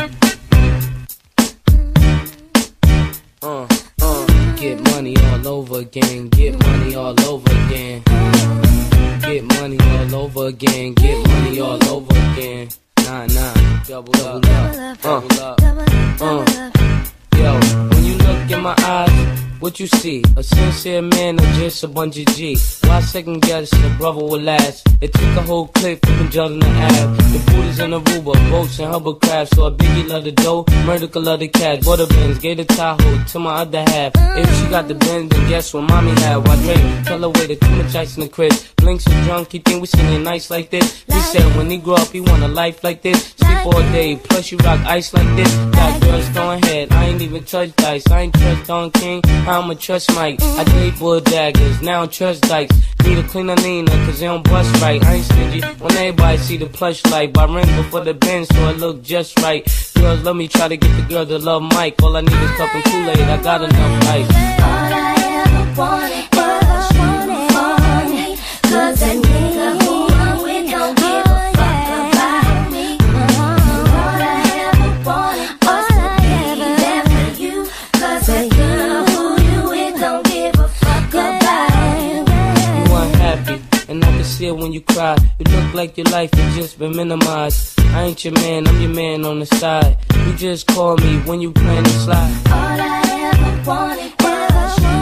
Get money all over again, get money all over again. Get money all over again, get money all over again. Nah, double up, Yo, when you look in my eyes, what you see? A sincere man or just a bunch of G? Why second guess a brother will last? It took a whole clip from Jordan to Ave. The booties in Aruba, boats and hovercrafts. So a Biggie love the dough, Murder love the cash. Butter Benz, gave the Tahoe to my other half. If she got the Benz, then guess what mommy had? Why Drake tell her wait, too much ice in the crib. Blinks so drunk, he think we singing nice like this. He said when he grow up, he want a life like this. Sleep all day, plus you rock ice like this. Got girls throwing head, I ain't even touch dice. I ain't trust on King, I'ma trust Mike. I did bull daggers, now I trust dikes. Need a cleaner Nina, cause they don't bust right. I ain't stingy when everybody see the plush light. By ring before the Benz, so it look just right. Girls love me, try to get the girl to love Mike. All I need is cup and Kool-Aid, I got enough ice. All I ever wanted was you for me, cause that nigga who I'm with don't give a fuck about me. All I ever wanted was to be there for you, cause that girl who you with don't give a fuck about you. You unhappy, and I can see it when you cry. You look like your life has just been minimized. I ain't your man, I'm your man on the side. You just call me when you plan to slide. All I ever wanted was you